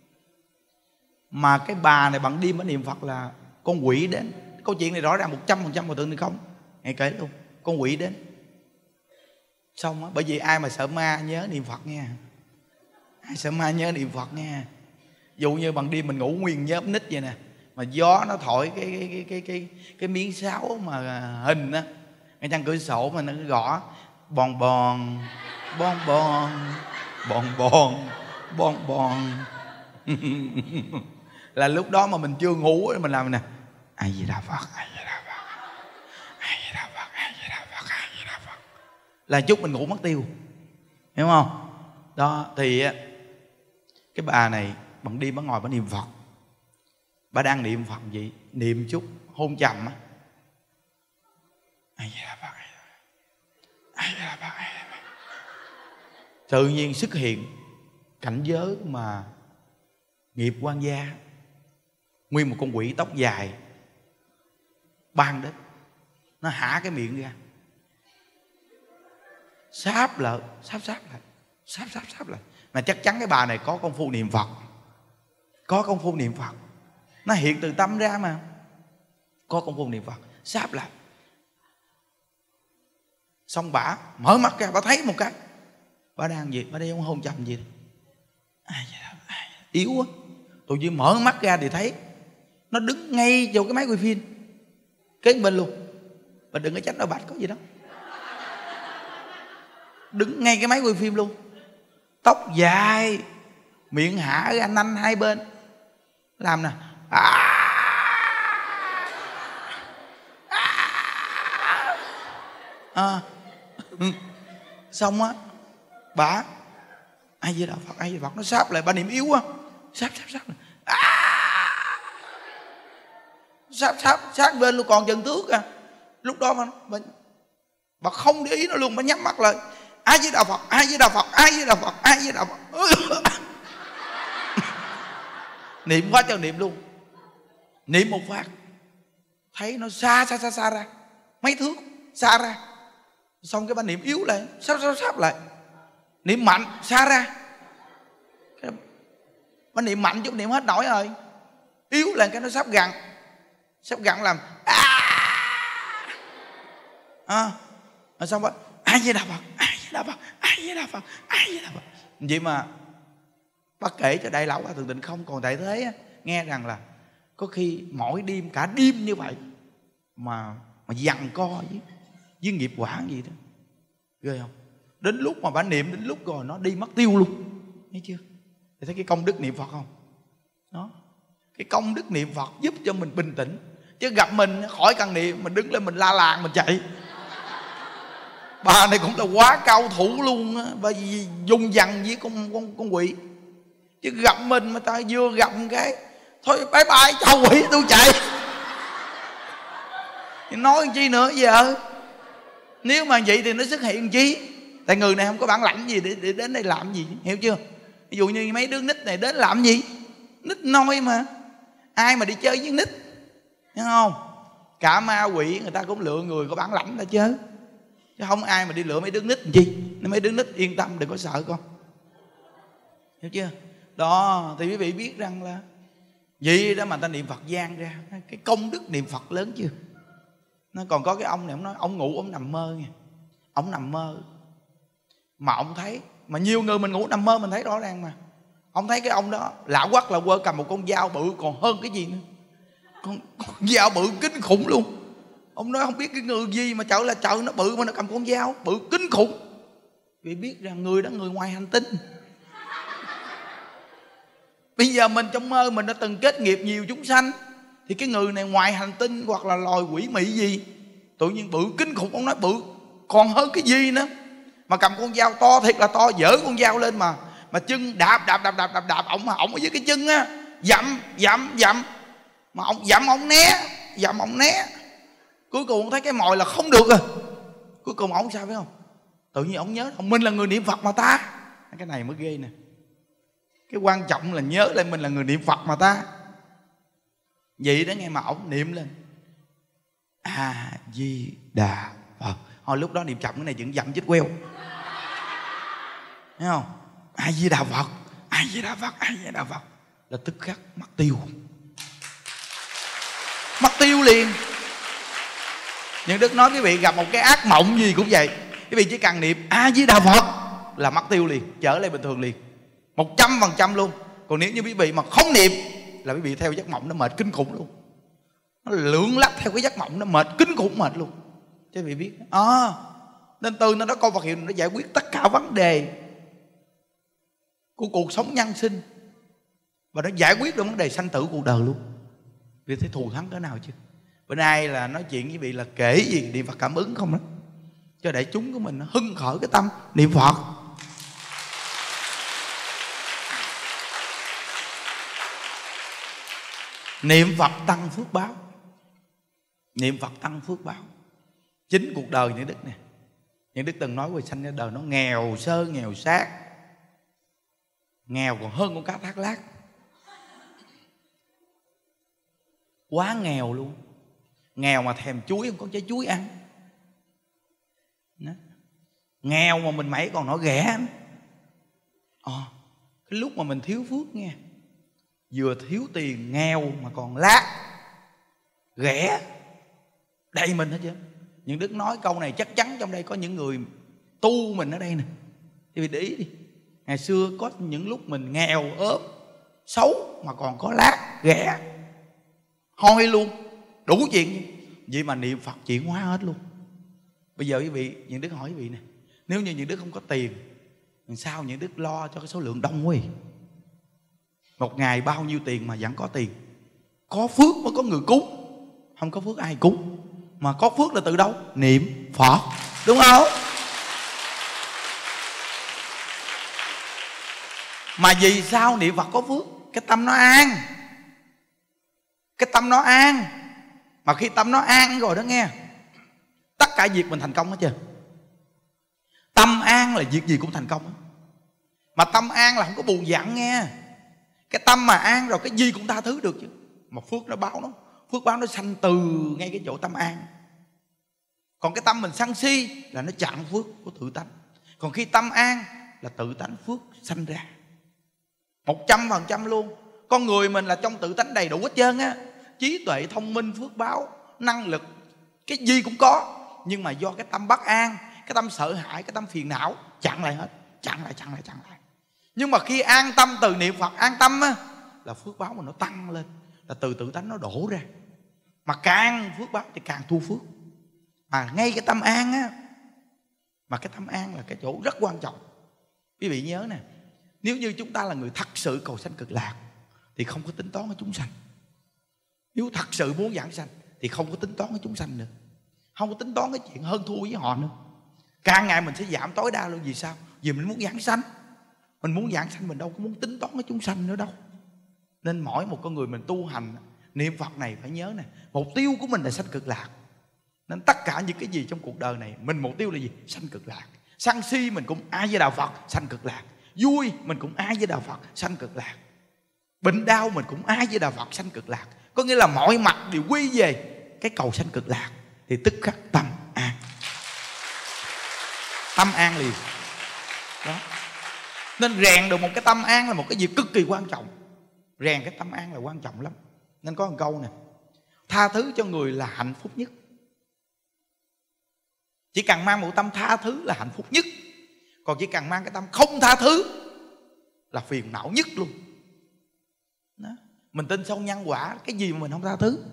S1: mà cái bà này bằng đêm ở niệm Phật là con quỷ đến. Câu chuyện này rõ ràng 100% Hòa Thượng Tịnh Không ngày kể luôn. Con quỷ đến. Xong á, bởi vì ai mà sợ ma nhớ niệm Phật nha. Ai sợ ma nhớ niệm Phật nha. Dụ như bằng đêm mình ngủ nguyên nhớp nít vậy nè, mà gió nó thổi cái miếng sáo mà hình á, ngay trong cửa sổ mà nó gõ bon bon bon bon bon bon bon bon Là lúc đó mà mình chưa ngủ mình làm nè, A Di Đà Phật, A Di Đà Phật, A Di Đà Phật, A Di Đà Phật, A Di Đà Phật, là chút mình ngủ mất tiêu, hiểu không? Đó thì cái bà này bằng đi bà ngồi bà niệm Phật, bà đang niệm Phật gì, niệm chút hôn trầm á, A Di Đà Phật, A Di Đà Phật, A Di Đà Phật, tự nhiên xuất hiện cảnh giới mà nghiệp quan gia, nguyên một con quỷ tóc dài ban đến, nó hả cái miệng ra, sáp lại, sáp lại. Mà chắc chắn cái bà này có công phu niệm Phật, có công phu niệm Phật, nó hiện từ tâm ra mà, có công phu niệm Phật, sáp lại. Xong bả mở mắt ra, bả thấy một cái, bả đang gì, bả đây không hôn trầm gì đây. Yếu quá, tự nhiên mở mắt ra thì thấy nó đứng ngay chỗ cái máy quay phim kế bên luôn. Bà đừng có tránh đâu bạch, có gì đó, đứng ngay cái máy quay phim luôn, tóc dài, miệng hả ra nanh hai bên, làm nè, xong á bà A Di Đà Phật, A Di Đà Phật, nó sáp lại, bà niệm yếu quá, sáp sát bên luôn, còn chừng thước à. Lúc đó bà không để ý nó luôn, bà nhắm mắt lại, A Di Đà Phật, A Di Đà Phật, A Di Đà Phật, A Di Đà Phật. Niệm quá trời niệm luôn, niệm một phát thấy nó xa ra mấy thước xa ra. Xong cái bà niệm yếu lại, sáp lại, niệm mạnh xa ra, bà niệm mạnh chút niệm hết nổi rồi, yếu lại cái nó sắp gặn làm xong rồi A Di Đà Phật, A Di Đà Phật, A Di Đà Phật, A Di Đà Phật. Vậy mà bác kể cho Đại Lão Hòa Thượng Tịnh Không còn tại thế nghe rằng là có khi mỗi đêm, cả đêm như vậy mà giằng co với nghiệp quả gì đó, ghê không? Đến lúc mà bà niệm đến lúc rồi nó đi mất tiêu luôn, thấy chưa? Thì thấy cái công đức niệm Phật không? Đó, cái công đức niệm Phật giúp cho mình bình tĩnh. Chứ gặp mình khỏi cần niệm, mình đứng lên mình la làng mình chạy. Bà này cũng là quá cao thủ luôn á, bởi vì dùng dằn với con quỷ. Chứ gặp mình mà ta vừa gặp một cái thôi bye bye chào quỷ tôi chạy. Thì nói chi nữa giờ? Nếu mà vậy thì nó xuất hiện chi? Tại người này không có bản lãnh gì để đến đây làm gì, hiểu chưa? Ví dụ như mấy đứa nít này đến làm gì? Nít noi mà, ai mà đi chơi với nít, hiểu không? Cả ma quỷ người ta cũng lựa người có bản lãnh ta chứ không ai mà đi lựa mấy đứa nít làm chi. Nên mấy đứa nít yên tâm, đừng có sợ con, hiểu chưa? Đó, thì quý vị biết rằng là vậy đó mà ta niệm Phật gian ra, cái công đức niệm Phật lớn chưa? Nó còn có cái ông này, ông nói ông ngủ ông nằm mơ nha, ông nằm mơ mà ông thấy, mà nhiều người mình ngủ nằm mơ mình thấy rõ ràng mà. Ông thấy cái ông đó lạ quắc là quơ cầm một con dao bự còn hơn cái gì nữa, con dao bự kinh khủng luôn. Ông nói không biết cái người gì mà chợ là chợ nó bự mà nó cầm con dao bự kinh khủng. Vì biết rằng người đó người ngoài hành tinh. Bây giờ mình trong mơ mình đã từng kết nghiệp nhiều chúng sanh, thì cái người này ngoài hành tinh hoặc là loài quỷ mị gì, tự nhiên bự kinh khủng. Ông nói bự còn hơn cái gì nữa, mà cầm con dao to thiệt là to, dỡ con dao lên mà chân đạp ổng, mà ổng ở dưới cái chân á, dậm mà ổng dậm ổng né. Cuối cùng thấy cái mồi là không được rồi, cuối cùng ổng sao phải không? Tự nhiên ổng nhớ mình là người niệm Phật mà ta. Cái này mới ghê nè, cái quan trọng là nhớ lại mình là người niệm Phật mà ta. Vậy đó nghe, mà ổng niệm lên A Di Đà Phật, hồi lúc đó niệm chậm cái này vẫn dậm chết queo, thấy không? A Di Đà Phật, A Di Đà Phật, A Di Đà Phật là tức khắc mất tiêu liền. Nhưng Đức nói quý vị gặp một cái ác mộng gì cũng vậy, quý vị chỉ cần niệm A Di Đà Phật là mất tiêu liền, trở lại bình thường liền, 100% luôn. Còn nếu như quý vị mà không niệm là quý vị theo giấc mộng nó mệt kinh khủng luôn, nó lượn lách theo cái giấc mộng nó mệt kinh khủng, mệt luôn. Chứ quý vị biết nên từ nó coi Phật hiệu nó giải quyết tất cả vấn đề của cuộc sống nhân sinh. và nó giải quyết được vấn đề sanh tử cuộc đời luôn. Vì thấy thù thắng cỡ nào chứ. Bữa nay là nói chuyện với vị là kể gì niệm Phật cảm ứng không đó, cho đại chúng của mình nó hưng khởi cái tâm niệm Phật. Niệm Phật tăng phước báo. Niệm Phật tăng phước báo. Chính cuộc đời những đức nè, những đức từng nói về sanh ra đời nó nghèo sơ nghèo sát, nghèo còn hơn con cá thác lác, quá nghèo luôn. Nghèo mà thèm chuối không có trái chuối ăn đó. Nghèo mà mình mẩy còn nói ghẻ. Cái lúc mà mình thiếu phước nghe, vừa thiếu tiền nghèo mà còn lác ghẻ đầy mình hết chứ. Những đức nói câu này chắc chắn trong đây có những người tu mình ở đây nè. Thì để ý đi, ngày xưa có những lúc mình nghèo ốm xấu mà còn có lác ghẻ hôi luôn, đủ chuyện. Vậy mà niệm Phật chuyển hóa hết luôn. Bây giờ quý vị, những đức hỏi quý vị nè, nếu như những đức không có tiền, sao những đức lo cho cái số lượng đông quá? Một ngày bao nhiêu tiền mà vẫn có tiền? Có phước mới có người cúng, không có phước ai cúng. Mà có phước là từ đâu? Niệm Phật, đúng không? Mà vì sao niệm Phật có phước? Cái tâm nó an. Cái tâm nó an. Mà khi tâm nó an rồi đó nghe, tất cả việc mình thành công hết trơn. Tâm an là việc gì cũng thành công. Mà tâm an là không có buồn giận nghe. Cái tâm mà an rồi cái gì cũng tha thứ được chứ. Mà phước nó báo nó, phước báo nó sanh từ ngay cái chỗ tâm an. Còn cái tâm mình sân si là nó chặn phước của tự tánh. Còn khi tâm an là tự tánh phước sanh ra 100% luôn. Con người mình là trong tự tánh đầy đủ hết trơn á. Trí tuệ, thông minh, phước báo, năng lực, cái gì cũng có. Nhưng mà do cái tâm bất an, cái tâm sợ hãi, cái tâm phiền não chặn lại hết. Chặn lại. Nhưng mà khi an tâm từ niệm Phật, an tâm á, là phước báo mình nó tăng lên, là từ tự tánh nó đổ ra. Mà càng phước báo thì càng thu phước. Mà ngay cái tâm an á, mà cái tâm an là cái chỗ rất quan trọng. Quý vị nhớ nè, nếu như chúng ta là người thật sự cầu sanh cực lạc thì không có tính toán với chúng sanh. Nếu thật sự muốn giảng sanh thì không có tính toán với chúng sanh nữa, không có tính toán cái chuyện hơn thua với họ nữa. Càng ngày mình sẽ giảm tối đa luôn. Vì sao? Vì mình muốn giảng sanh. Mình muốn giảng sanh, mình đâu có muốn tính toán với chúng sanh nữa đâu. Nên mỗi một con người mình tu hành niệm Phật này phải nhớ nè, mục tiêu của mình là sanh cực lạc. Nên tất cả những cái gì trong cuộc đời này, mình mục tiêu là gì? Sanh cực lạc. Sân si mình cũng ai với đạo Phật, sanh cực lạc. Vui mình cũng ai với đạo Phật, sanh cực lạc. Bệnh đau mình cũng ai với đạo Phật, sanh cực lạc. Có nghĩa là mọi mặt đều quy về cái cầu sanh cực lạc. Thì tức khắc tâm an. Tâm an liền đó. Nên rèn được một cái tâm an là một cái việc cực kỳ quan trọng. Rèn cái tâm an là quan trọng lắm. Nên có một câu nè, tha thứ cho người là hạnh phúc nhất. Chỉ cần mang một tâm tha thứ là hạnh phúc nhất. Còn chỉ cần mang cái tâm không tha thứ là phiền não nhất luôn đó. Mình tin sâu nhân quả, cái gì mà mình không tha thứ?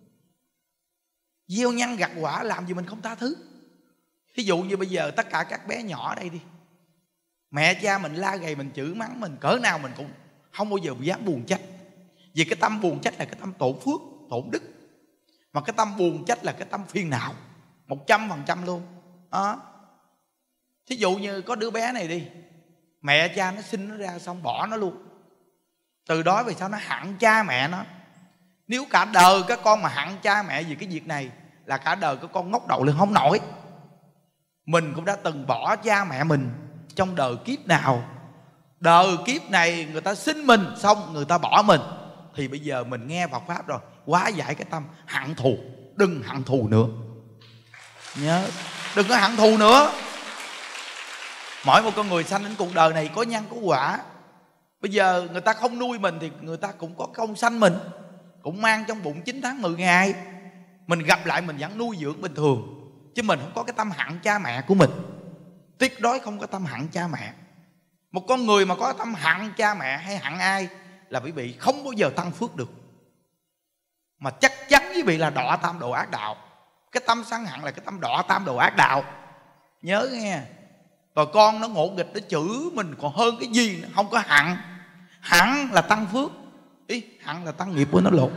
S1: Gieo nhân gặt quả, làm gì mình không tha thứ? Thí dụ như bây giờ tất cả các bé nhỏ ở đây đi, mẹ cha mình la gầy, mình chửi mắng mình cỡ nào mình cũng không bao giờ dám buồn trách. Vì cái tâm buồn trách là cái tâm tổn phước, tổn đức. Mà cái tâm buồn trách là cái tâm phiền não 100% luôn đó. Thí dụ như có đứa bé này đi, mẹ cha nó sinh nó ra xong bỏ nó luôn. Từ đó về sau nó hận cha mẹ nó. Nếu cả đời các con mà hận cha mẹ vì cái việc này là cả đời các con ngóc đầu lên không nổi. Mình cũng đã từng bỏ cha mẹ mình trong đời kiếp nào. Đời kiếp này người ta sinh mình xong người ta bỏ mình. Thì bây giờ mình nghe Phật Pháp rồi, hóa giải cái tâm hận thù. Đừng hận thù nữa. Nhớ, đừng có hận thù nữa. Mỗi một con người sanh đến cuộc đời này có nhân có quả. Bây giờ người ta không nuôi mình thì người ta cũng có công sanh mình, cũng mang trong bụng 9 tháng 10 ngày. Mình gặp lại mình vẫn nuôi dưỡng bình thường. Chứ mình không có cái tâm hận cha mẹ của mình. Tuyệt đối không có tâm hận cha mẹ. Một con người mà có tâm hận cha mẹ hay hận ai là quý vị không bao giờ tăng phước được. Mà chắc chắn quý vị là đọa tam đồ ác đạo. Cái tâm sân hận là cái tâm đọa tam đồ ác đạo. Nhớ nghe. Rồi con nó ngộ nghịch, nó chửi mình còn hơn cái gì nữa. Không có hận. Hận là tăng phước. Ý, hẳn là tăng nghiệp của nó lộn.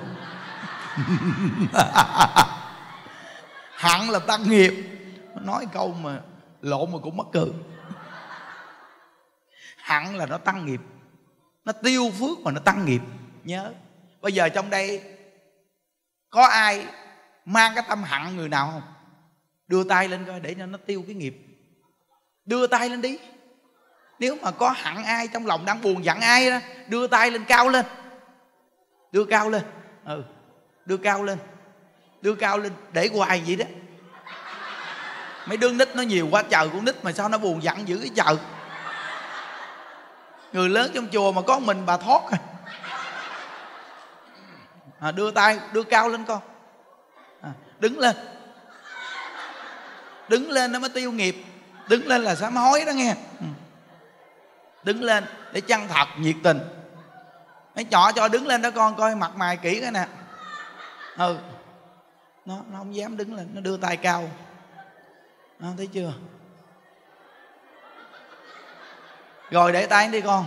S1: Hẳn là tăng nghiệp. Nói câu mà lộn mà cũng mắc cười. Hẳn là nó tăng nghiệp. Nó tiêu phước mà nó tăng nghiệp. Nhớ, bây giờ trong đây có ai mang cái tâm hận người nào không? Đưa tay lên coi để cho nó tiêu cái nghiệp. Đưa tay lên đi. Nếu mà có hận ai, trong lòng đang buồn giận ai đó, đưa tay lên, cao lên. Đưa cao lên. Đưa cao lên. Đưa cao lên, để hoài vậy đó. Mấy đứa nít nó nhiều quá trời, con nít mà sao nó buồn giận dữ cái trời. Người lớn trong chùa mà có mình bà thoát đưa tay, đưa cao lên con. Đứng lên. Đứng lên nó mới tiêu nghiệp. Đứng lên là sám hối đó nghe. Đứng lên để chân thật, nhiệt tình. Mấy nhỏ cho đứng lên đó con, coi mặt mày kỹ cái nè. Nó không dám đứng lên, nó đưa tay cao. Thấy chưa? Rồi để tay đi con.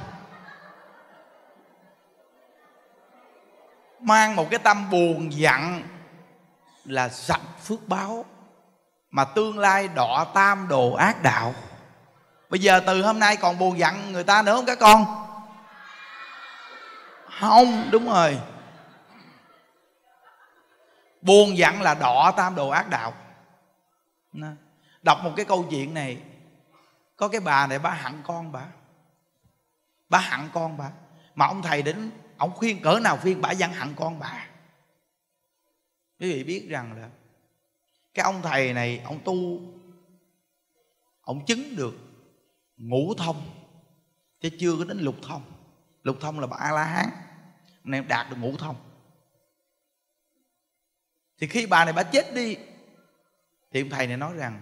S1: Mang một cái tâm buồn giận là sạch phước báo, mà tương lai đọa tam đồ ác đạo. Bây giờ từ hôm nay còn buồn giận người ta nữa không các con? Không, đúng rồi. Buồn giận là đọa tam đồ ác đạo. Đọc một cái câu chuyện này. Có cái bà này bà hận con bà. Bà hận con bà. Mà ông thầy đến, ông khuyên cỡ nào khuyên bà vẫn hận con bà. Quý vị biết rằng là cái ông thầy này, ông tu, ông chứng được ngũ thông chứ chưa có đến lục thông. Lục thông là bà A-la-hán, nên đạt được ngũ thông. Thì khi bà này bà chết đi, thì ông thầy này nói rằng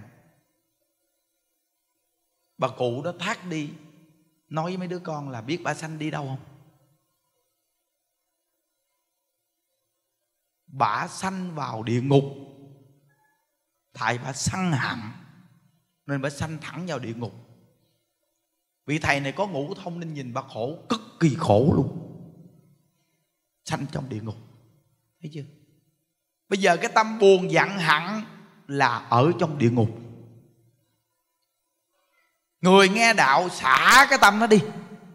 S1: bà cụ đó thác đi, nói với mấy đứa con là biết bà sanh đi đâu không? Bà sanh vào địa ngục. Tại bà sân hận nên bà sanh thẳng vào địa ngục. Vị thầy này có ngũ thông nên nhìn bà khổ, cực kỳ khổ luôn. Sanh trong địa ngục. Thấy chưa? Bây giờ cái tâm buồn giận hận là ở trong địa ngục. Người nghe đạo xả cái tâm nó đi.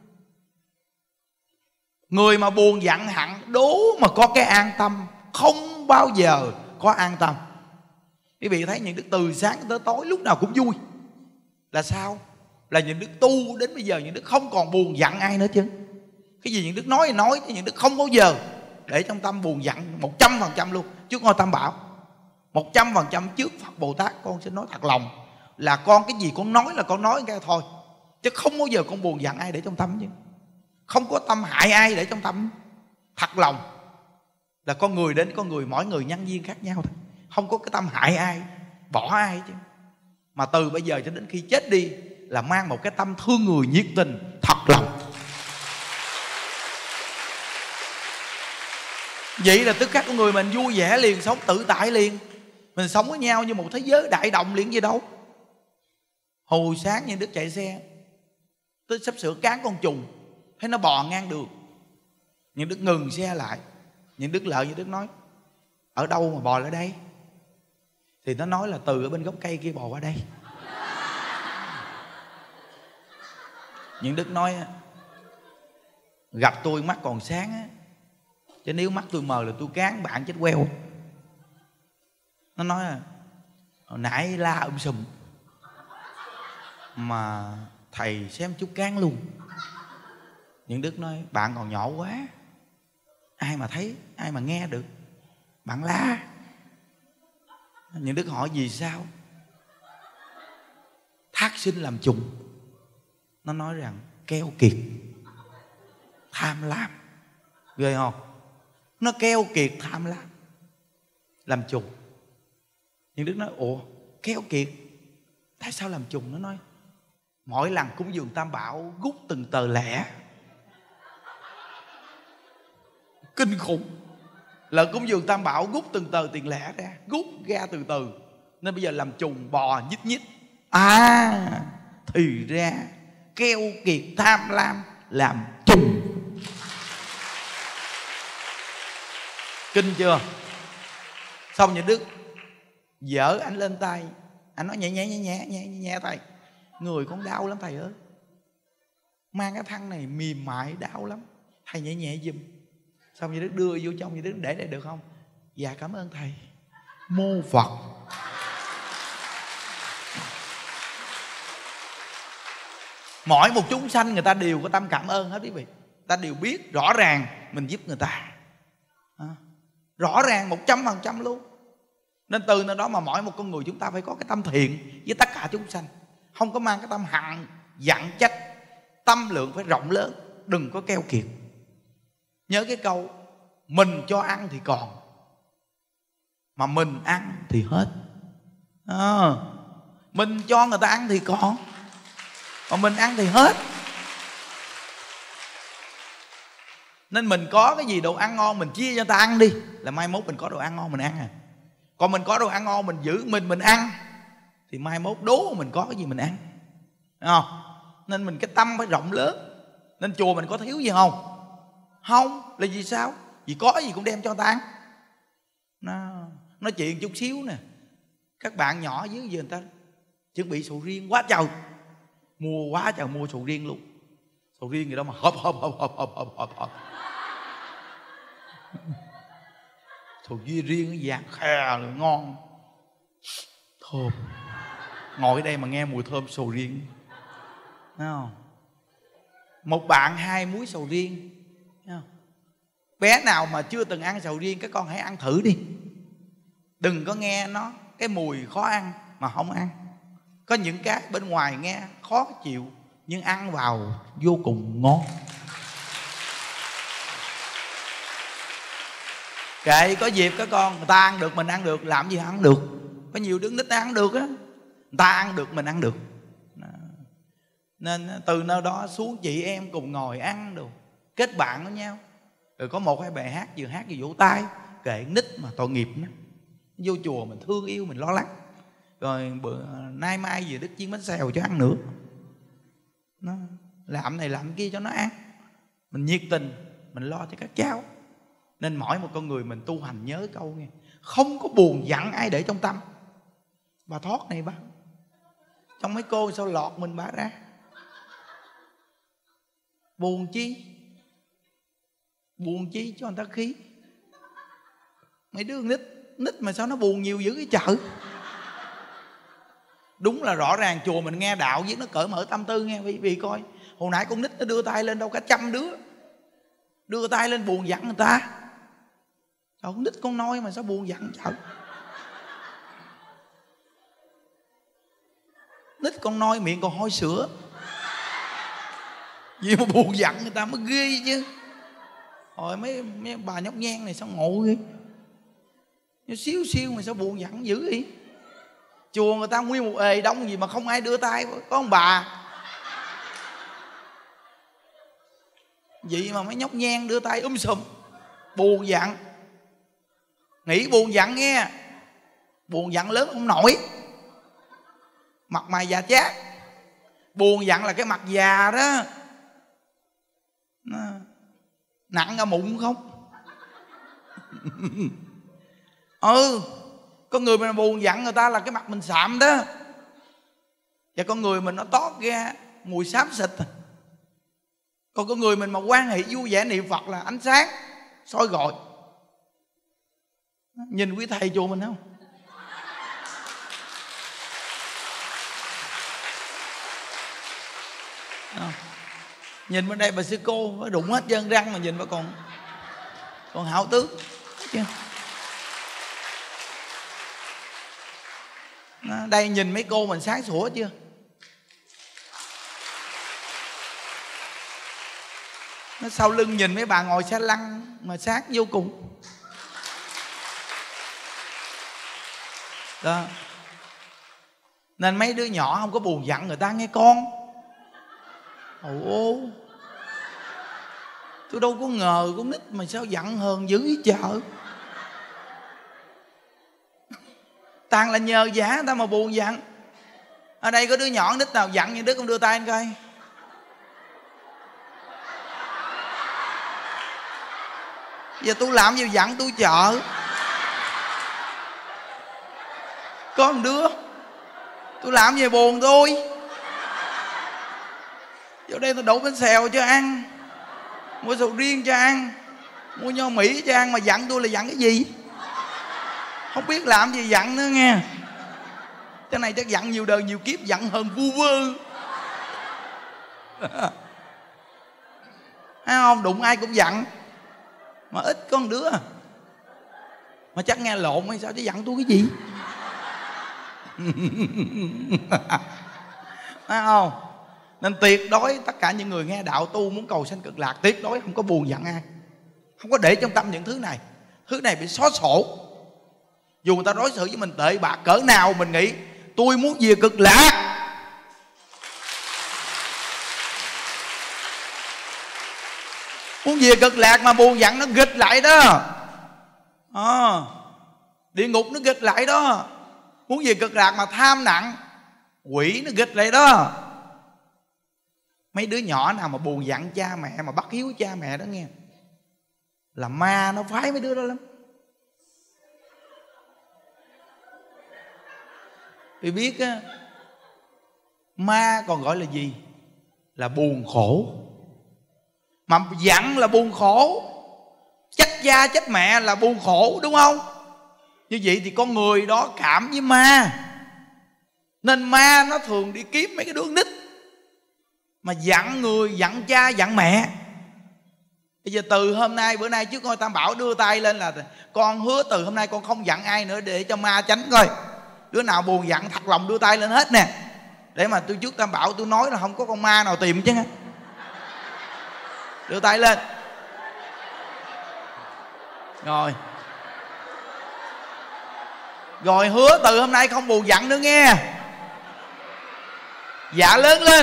S1: Người mà buồn giận hận đố mà có cái an tâm, không bao giờ có an tâm. Quý vị thấy những đức từ sáng tới tối lúc nào cũng vui. Là sao? Là những đức tu đến bây giờ những đức không còn buồn giận ai nữa chứ. Cái gì những đức nói thì nói, chứ những đức không bao giờ để trong tâm buồn giận 100% luôn. Trước ngôi Tam Bảo 100% trước Phật Bồ Tát. Con sẽ nói thật lòng là con cái gì con nói là con nói cái thôi, chứ không bao giờ con buồn giận ai để trong tâm chứ. Không có tâm hại ai để trong tâm. Thật lòng là con người đến con người, mỗi người nhân duyên khác nhau thôi. Không có cái tâm hại ai, bỏ ai chứ. Mà từ bây giờ cho đến khi chết đi là mang một cái tâm thương người, nhiệt tình, thật lòng. Vậy là tức khắc con người mình vui vẻ liền, sống tự tại liền. Mình sống với nhau như một thế giới đại động liền gì đâu. Hồi sáng như Đức chạy xe tới sắp sửa cán con trùng, thấy nó bò ngang đường, nhưng Đức ngừng xe lại. Nhưng Đức lợi như Đức nói ở đâu mà bò lại đây? Thì nó nói là từ ở bên gốc cây kia bò qua đây. Nhưng Đức nói gặp tôi mắt còn sáng á, chứ nếu mắt tôi mờ là tôi cán bạn chết queo. Nó nói là hồi nãy la sùm mà thầy xem chút cán luôn. Nhưng Đức nói bạn còn nhỏ quá, ai mà thấy, ai mà nghe được, bạn la. Nhưng Đức hỏi vì sao? Thác sinh làm trùng. Nó nói rằng keo kiệt, tham lam. Ghê không? Nó keo kiệt, tham lam, làm trùng. Nhưng Đức nói ủa keo kiệt tại sao làm trùng? Nó nói mỗi lần cúng dường Tam Bảo rút từng tờ lẻ. Kinh khủng. Là cúng dường Tam Bảo rút từng tờ tiền lẻ ra, rút ra từ từ, nên bây giờ làm trùng bò nhích nhích. Thì ra keo kiệt tham lam làm trùng. Kinh chưa? Xong như Đức dở anh lên tay, anh nói nhẹ tay. Người con đau lắm thầy ơi, mang cái thăng này mềm mại đau lắm, thầy nhẹ giùm. Xong như Đức đưa vô trong, như Đức để đây được không? Dạ cảm ơn thầy. Mô Phật. Mỗi một chúng sanh người ta đều có tâm cảm ơn hết quý vị. Ta đều biết rõ ràng mình giúp người ta, rõ ràng 100% luôn. Nên từ nơi đó mà mỗi một con người chúng ta phải có cái tâm thiện với tất cả chúng sanh, không có mang cái tâm hằn giận trách. Tâm lượng phải rộng lớn, đừng có keo kiệt. Nhớ cái câu mình cho ăn thì còn, mà mình ăn thì hết. Mình cho người ta ăn thì còn, mà mình ăn thì hết. Nên mình có cái gì đồ ăn ngon mình chia cho người ta ăn đi, là mai mốt mình có đồ ăn ngon mình ăn à. Còn mình có đồ ăn ngon mình giữ mình ăn, thì mai mốt đố mình có cái gì mình ăn, thấy không? Nên mình cái tâm phải rộng lớn. Nên chùa mình có thiếu gì không? Không. Là vì sao? Vì có gì cũng đem cho người ta ăn. Nói chuyện chút xíu nè, các bạn nhỏ dưới giờ người ta chuẩn bị sầu riêng quá trời, mua quá trời, mua sầu riêng luôn. Sầu riêng gì đó mà hộp. Sầu riêng cái vàng khe ngon thơm. Ngồi ở đây mà nghe mùi thơm sầu riêng, thấy không? Một bạn 2 múi sầu riêng, thấy không? Bé nào mà chưa từng ăn sầu riêng, các con hãy ăn thử đi. Đừng có nghe nó cái mùi khó ăn mà không ăn. Có những cái bên ngoài nghe khó chịu, nhưng ăn vào vô cùng ngon. Kệ, có dịp các con, người ta ăn được mình ăn được, làm gì ăn được. Có nhiều đứa nít ăn được á, người ta ăn được mình ăn được. Nên từ nơi đó xuống chị em cùng ngồi ăn đồ, kết bạn với nhau. Rồi có 1-2 bài hát vừa vỗ tay. Kệ nít mà tội nghiệp nó. Vô chùa mình thương yêu, mình lo lắng. Rồi bữa nay mai về Đức chiên bánh xèo cho ăn nữa. Nó làm này làm kia cho nó ăn. Mình nhiệt tình, mình lo cho các cháu. Nên mỗi một con người mình tu hành nhớ câu nghe, không có buồn giận ai để trong tâm. Bà thoát này bà, trong mấy cô sao lọt mình bà ra. Buồn chi? Buồn chi cho người ta khí. Mấy đứa nít mà sao nó buồn nhiều dữ cái chợ. Đúng là rõ ràng chùa mình nghe đạo với nó cởi mở tâm tư nghe. Vì coi hồi nãy con nít nó đưa tay lên đâu cả 100 đứa, đưa tay lên buồn giận người ta. Sao con nít con nói mà sao buồn giận chợ. Nít con nói miệng còn hôi sữa, gì mà buồn giận người ta mới ghê chứ. Rồi mấy bà nhóc nhen này sao ngộ ghê, xíu mà sao buồn giận dữ vậy. Chùa người ta nguyên một ề đông gì mà không ai đưa tay, có ông bà vậy mà mấy nhóc nhen đưa tay sùm. Buồn giận, nghĩ buồn giận nghe, buồn giận lớn không nổi, mặt mày già chát. Buồn giận là cái mặt già đó, nặng ở mụn không. Con người mình buồn giận người ta là cái mặt mình sạm đó, và con người mình nó tót ra mùi xám xịt. Còn con người mình mà quan hệ vui vẻ niệm Phật là ánh sáng soi gọi. Nhìn quý thầy chùa mình không? Nhìn bên đây bà sư cô nó đụng hết trơn răng mà nhìn bà còn hảo tướng chứ. Đây nhìn mấy cô mình sáng sủa chưa? Nó sau lưng nhìn mấy bà ngồi xe lăn mà sáng vô cùng đó. Nên mấy đứa nhỏ không có buồn giận người ta nghe con. Ồ, tôi đâu có ngờ con nít mà sao giận hờn dữ ý chợ. Toàn là nhờ giả người ta mà buồn giận. Ở đây có đứa nhỏ nít nào giận như đứa con đưa tay anh coi. Giờ tôi làm gì dặn tôi chợ. Có một đứa tôi làm gì buồn tôi. Vô đây tôi đổ bánh xèo cho ăn, mua sầu riêng cho ăn, mua nho Mỹ cho ăn, mà dặn tôi là dặn cái gì? Không biết làm gì dặn nữa nghe. Cái này chắc dặn nhiều đời nhiều kiếp, dặn hơn vu vơ. Thấy không? Đụng ai cũng dặn, mà ít có một đứa mà chắc nghe lộn hay sao chứ dặn tôi cái gì. Thấy không? Nên tuyệt đối tất cả những người nghe đạo tu muốn cầu sanh cực lạc, tuyệt đối không có buồn giận ai, không có để trong tâm những thứ này. Thứ này bị xóa sổ. Dù người ta đối xử với mình tệ bạc cỡ nào, mình nghĩ tôi muốn về cực lạc. Muốn về cực lạc mà buồn giận nó nghịch lại đó. Địa ngục nó nghịch lại đó. Muốn về cực lạc mà tham nặng, quỷ nó nghịch lại đó. Mấy đứa nhỏ nào mà buồn giận cha mẹ, mà bắt hiếu cha mẹ đó nghe, là ma nó phái mấy đứa đó lắm. Vì biết á, ma còn gọi là gì? Là buồn khổ. Mà giận là buồn khổ, trách cha trách mẹ là buồn khổ, đúng không? Như vậy thì con người đó cảm với ma, nên ma nó thường đi kiếm mấy cái đứa nít mà dặn người, dặn cha, dặn mẹ. Bây giờ từ hôm nay, bữa nay trước ngôi Tam Bảo đưa tay lên là con hứa từ hôm nay con không dặn ai nữa, để cho ma tránh coi. Đứa nào buồn dặn thật lòng đưa tay lên hết nè, để mà tôi trước Tam Bảo tôi nói là không có con ma nào tìm chứ. Đưa tay lên. Rồi hứa từ hôm nay không buồn giận nữa nghe. Dạ lớn lên.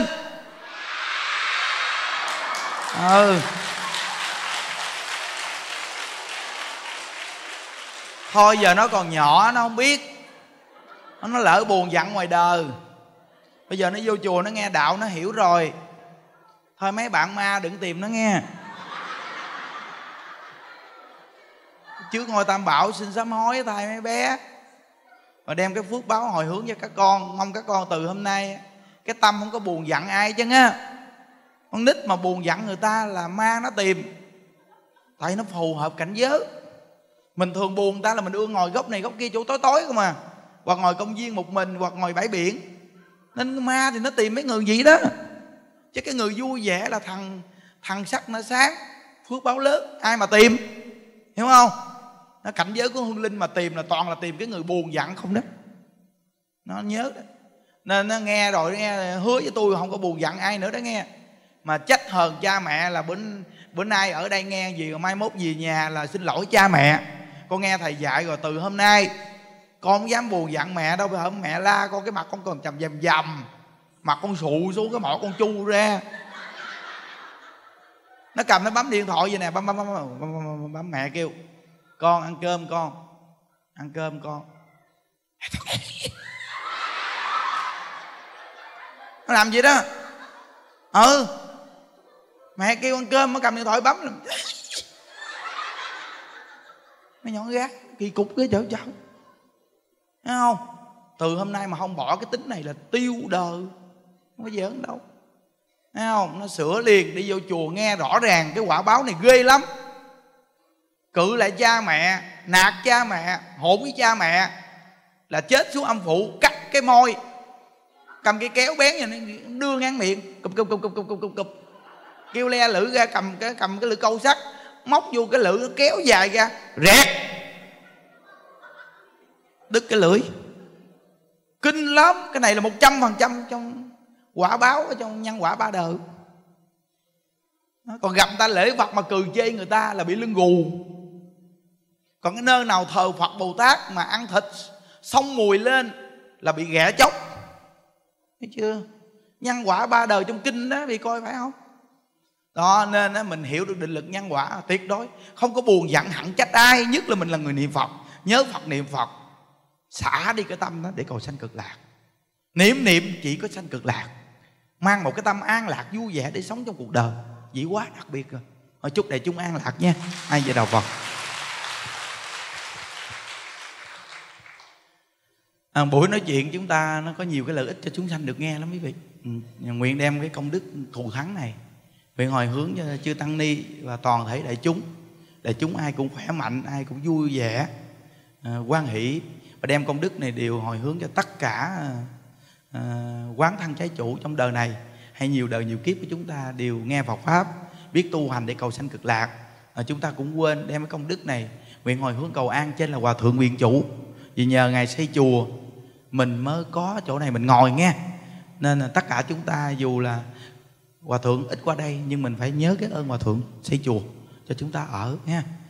S1: Thôi giờ nó còn nhỏ, nó không biết, nó lỡ buồn giận ngoài đời. Bây giờ nó vô chùa nó nghe đạo, nó hiểu rồi. Thôi mấy bạn ma đừng tìm nó nghe. Trước ngôi Tam Bảo xin sám hối thay mấy bé, và đem cái phước báo hồi hướng cho các con. Mong các con từ hôm nay cái tâm không có buồn giận ai chứ á. Con nít mà buồn giận người ta là ma nó tìm, tại nó phù hợp cảnh giới. Mình thường buồn người ta là mình ưa ngồi góc này góc kia chỗ tối tối không à, hoặc ngồi công viên một mình, hoặc ngồi bãi biển. Nên ma thì nó tìm mấy người gì đó. Chứ cái người vui vẻ là thằng sắc nó sáng, phước báo lớn, ai mà tìm, hiểu không? Nó cảnh giới của hương linh mà tìm là toàn là tìm cái người buồn giận không đó. Nó nhớ đó. Nên nó nghe rồi, nó nghe hứa với tôi không có buồn giận ai nữa đó nghe. Mà trách hờn cha mẹ là bữa nay ở đây nghe gì, rồi mai mốt về nhà là xin lỗi cha mẹ. Con nghe thầy dạy rồi, từ hôm nay con không dám buồn giận mẹ đâu. Bây giờ mẹ la con, cái mặt con còn chầm dầm dầm, mặt con sụ xuống, cái mỏ con chu ra. Nó cầm nó bấm điện thoại vậy nè, bấm mẹ kêu con ăn cơm, con ăn cơm con. Nó làm gì đó. Mẹ kêu ăn cơm, nó cầm điện thoại bấm. Mấy nhỏ gác kỳ cục cái chở cháu, thấy không? Từ hôm nay mà không bỏ cái tính này là tiêu đời, không có giỡn đâu, thấy không? Nó sửa liền, đi vô chùa nghe rõ ràng cái quả báo này ghê lắm. Cự lại cha mẹ, nạt cha mẹ, hỗn với cha mẹ là chết xuống âm phủ. Cắt cái môi, cầm cái kéo bén vậy đưa ngang miệng, cụp, kêu le lưỡi ra, cầm cái lưỡi câu sắt móc vô cái lưỡi, nó kéo dài ra, rẹt đứt cái lưỡi. Kinh lắm. Cái này là 100% trong quả báo, ở trong nhân quả ba đời. Còn gặp người ta lễ Phật mà cười chê người ta là bị lưng gù. Còn cái nơi nào thờ Phật Bồ Tát mà ăn thịt xong mùi lên là bị ghẻ chóc. Thấy chưa? Nhân quả ba đời trong kinh đó, bị coi phải không? Đó, nên mình hiểu được định lực nhân quả tuyệt đối. Không có buồn giận hận trách ai. Nhất là mình là người niệm Phật, nhớ Phật niệm Phật, xả đi cái tâm đó để cầu sanh cực lạc. Niệm chỉ có sanh cực lạc, mang một cái tâm an lạc vui vẻ để sống trong cuộc đời. Dĩ quá đặc biệt rồi. Thôi chúc đại chúng an lạc nha. Ai về đầu Phật. Buổi nói chuyện chúng ta nó có nhiều cái lợi ích cho chúng sanh được nghe lắm quý vị. Nguyện đem cái công đức thù thắng này nguyện hồi hướng cho chư tăng ni và toàn thể đại chúng ai cũng khỏe mạnh, ai cũng vui vẻ, hoan hỷ, và đem công đức này đều hồi hướng cho tất cả quán thân trái chủ trong đời này hay nhiều đời nhiều kiếp của chúng ta đều nghe Phật pháp, biết tu hành để cầu sanh cực lạc. Chúng ta cũng quên đem cái công đức này nguyện hồi hướng cầu an trên là Hòa Thượng Nguyện Chủ, vì nhờ Ngài xây chùa mình mới có chỗ này mình ngồi nghe. Nên là tất cả chúng ta dù là Hòa Thượng ít qua đây nhưng mình phải nhớ cái ơn Hòa Thượng xây chùa cho chúng ta ở nha.